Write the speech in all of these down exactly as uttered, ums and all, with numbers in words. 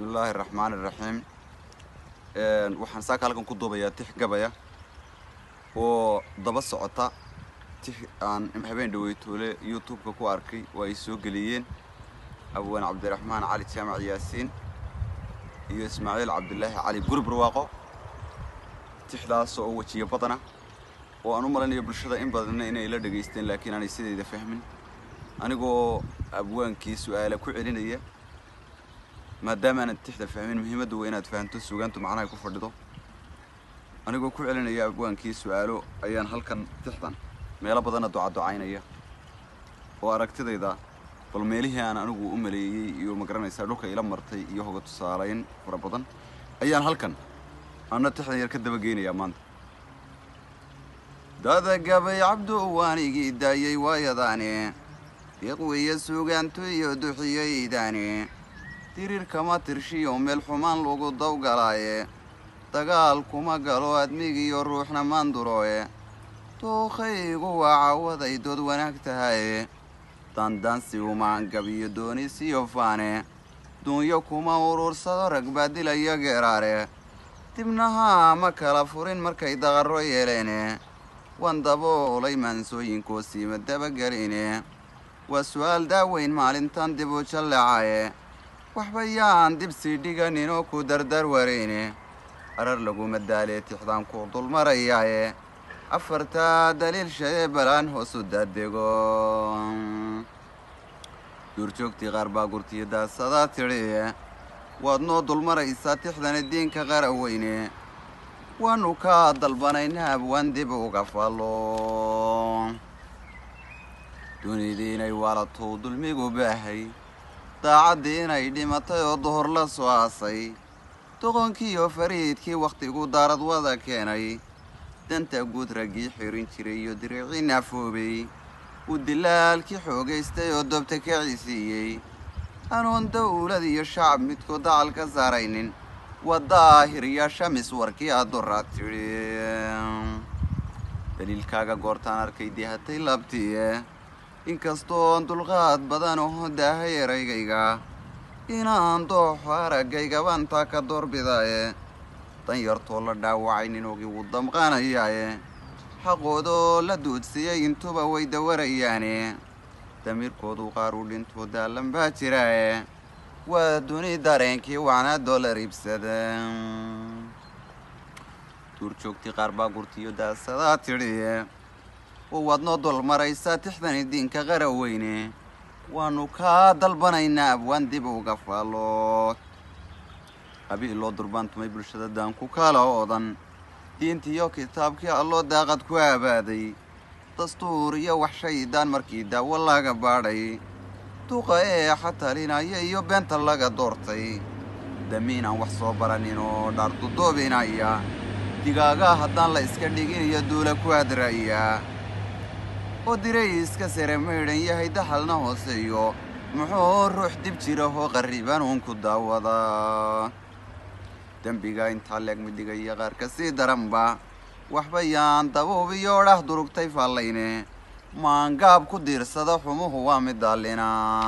الله الرحمن الرحيم. waxaan saaka halkan ku duubayaa tix gabaya oo daba socota tix aan habeen dhaweytoole YouTube-ka ku arkay oo ay soo galiyeen Abwaan Cabdiraxmaan Cali Jaamac Yaasiin iyo Ismaaciil Cabdullaahi Cali Gurub Barwaaqo tixdaas oo wajiyo badana oo aan u maleynayo bulshada in badan inay la dhageysteen laakiin aanay sideeda fahmin anigoo abwaankii su'aalo ku celinaya maadaama aan tixda fahmin muhiimadda weyn aad fahanto suugaantu macnaha ku fadhido anigoo ku celinaya abwaankii su'aalo ayaan halkan tixdan meelo badan duca ducaynaya oo aragtidayda bal meelihii aan anigu u maleeyay iyo ma garanaysaa dhulka ila martay iyo hoga tusaalayn fara badan ayaan halkan ana tixdan yar ka daba geynaya maanta dada gabay cabdu waanigi daayay waayadaane yaqwiya suugaantu iyo duxiyaydaane tirir kama tirshiyo meel xumaan lagu dawgalaaye dagaal kuma galo admigiyo ruuxna maandurooye tuukhaygu waa cawaday dood wanaag tahaye dandansi umaan gabiyo doonisiyo faane duunyo kuma urursado rag baadilaya geeraare dibnaha ma kala furin markay daqarro yeeleene waan daboolay maansooyinkoo siima dabageline waa su'aal daaweyn maalintan dib u jalleecaye waxba yaan dib sii dhiganinoo ku dardar wareyne arar laguma daalee tixdaan ku dulmarayaaye afartaa daliil shayee balaan hoosu daadego duurjoogtii qaar baa gurtiyo daasadaa tidhiye waad noo dulmaraysaa tixdani diinka qaraweyne waanu kaa dalbanayna abwaan dib uga fallo dunidii inay waalatou dulmigu baahay daacaddii inay dhimatay oo duhur la soo aasay doqonkiiyo fariidkii wakhtigu daarad wada keenay danta guud raggii xirin jiray iyo diriicii naafoobay uu dilaalkii xoogaystay oo dobta ka ciisiiyey anoon dawlad iyo shacab midkood dacal ka saaraynin waa daahiryaasha miswarkii aad doraad tidhi daliilkaaga goortaan arkay dihatay labtiye inkastoon dulqaad badan oo daahay eraygayga inaan dooxo araggayga bantaa ka doorbidaaye dan yartoo la dhaawacay ninogii wuu damqaanayaaye xaqoodoo la duudsiyey intuba way dawarayaane damiirkoodu qaar u dhintoo daallan baa jiraaye waa duni dareenkii wacnaa doolar iibsada duurjoogtii qaar baa gurtiyo daasadaa tidhiye oo waad noo dulmaraysaa tixdani diinka qaraweyne waanu kaa dalbanaynaa abwaan dib uga fallo abii loo durbaantumay bulshada daanku kala oodan diintiiyo kitaabkii alloo daaqad ku aabaaday dastuur iyo wax shaydaan markii daawo laga baadhay duqa ee xatalinaya iyo beenta laga doortay damiin aan wax soo baranin oo dhaardudoobinaya digaagaa haddaan la iska dhigin iyo duula ku hadraaya oo diray iska sare maydhan yahay daxalna hooseeyo muxuu ruux dib jira oo qarriban uun ku daawadaa dembiga intaa leeg midigaya qaar ka sii daranba waxba yaan daboobiyo dhah durugtay faallayne maangaab ku diirsada xumuhu waa mid daallina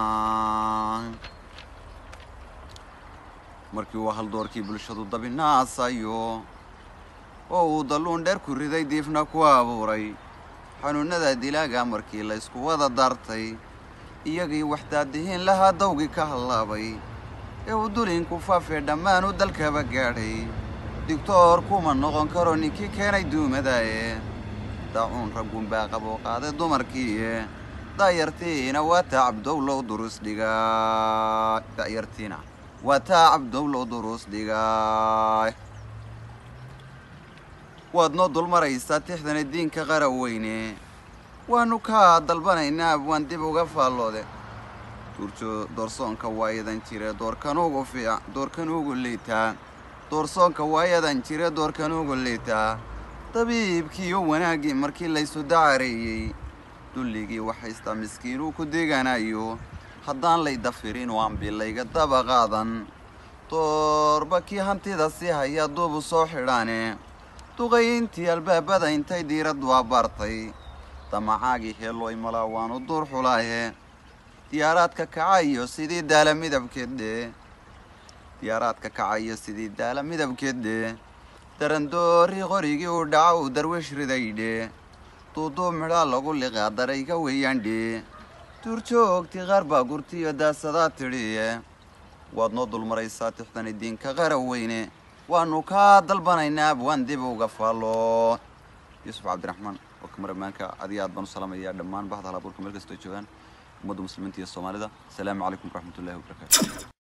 markii uu haldoorkii bulshadu dabinaasayo oo uu dalluun dheer ku riday diifna ku abuuray xanuunada dilaaga markii la isku wada daartay iyagii waxdaadihiin lahaa dawgii ka hallaabay ee uu dulinku faafee dhammaan u dalkaba gaadhay digtoor kuma noqon karo ninkii keenay duumadaaye daacuun raggun baa qaboo qaaday dumarkiiye daayartiina waa taa cabdowlow durus dhigaa daayartiina waa taa cabdowlow durus dhigaa waad noo dulmaraysaa tixdani diinka qaraweyne waanu kaa dalbanaynaa abwaan dib uga faalloode duurjo doorsoonka waayadan jire doorkan ugu fiic doorkan ugu liitaa doorsoonka waayadan jire doorkan ugu liitaa dabiibkiiyo wanaaggii markii laysu dacareeyey dulligii waxhaystaa miskiinuu ku deganayo haddaan lay dafirin waan bilayga daba qaadan doorba kii hantida sii hayaa duubu soo xidhaane duqayntii albaabada intay diirad waa baartay damacaagii heelooy malaa waanu duur xulaaye diyaaraadka kacayo sidii daala midabkeedhe diyaaraadka kacaya sidii daala midabkeede darandoori qorigii u dhaca uu darwiish ridaydhe duuduub midhaa lagu liqaa darayga weeyaandhe duurjoogtii qaar baa gurtiyo daasadaa tidhiye waad noo dulmaraysaa tixdan idinka qaraweyne waanu kaa dalbanaynaa abwaan dib uga faalo yuusuf cabdiraxmaan oo kamaramaanka adiga aad baan u salaamayaa dhammaan bahda halabuurka meel kastoo joogaan ummadda muslimiinta iyo soomaalida asalaamu calaykum waraxmatullahi wabarakaatu